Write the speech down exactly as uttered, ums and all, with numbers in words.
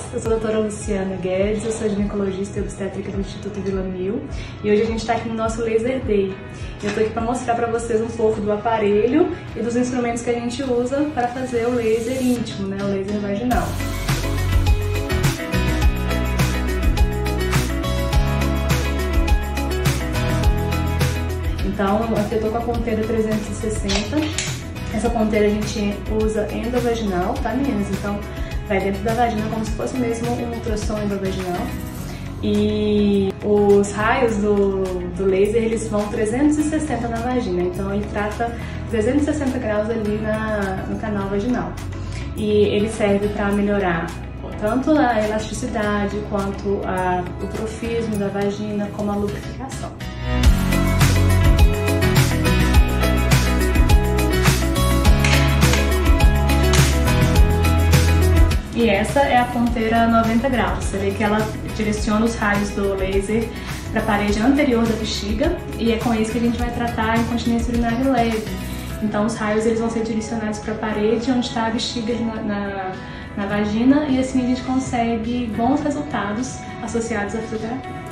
eu sou a doutora Luciana Guedes, eu sou ginecologista e obstétrica do Instituto Vila Mil e hoje a gente está aqui no nosso Laser Day. Eu estou aqui para mostrar para vocês um pouco do aparelho e dos instrumentos que a gente usa para fazer o laser íntimo, né, o laser vaginal. Então, aqui eu tô com a ponteira trezentos e sessenta. Essa ponteira a gente usa endovaginal, tá, meninas? Então, vai dentro da vagina como se fosse mesmo um ultrassom endovaginal. E os raios do, do laser, eles vão trezentos e sessenta na vagina. Então, ele trata trezentos e sessenta graus ali na, no canal vaginal. E ele serve para melhorar tanto a elasticidade, quanto a, o trofismo da vagina, como a lubrificação. E essa é a ponteira noventa graus. Você vê que ela direciona os raios do laser para a parede anterior da bexiga e é com isso que a gente vai tratar a incontinência urinária leve. Então os raios eles vão ser direcionados para a parede onde está a bexiga na, na, na vagina e assim a gente consegue bons resultados associados à fisioterapia.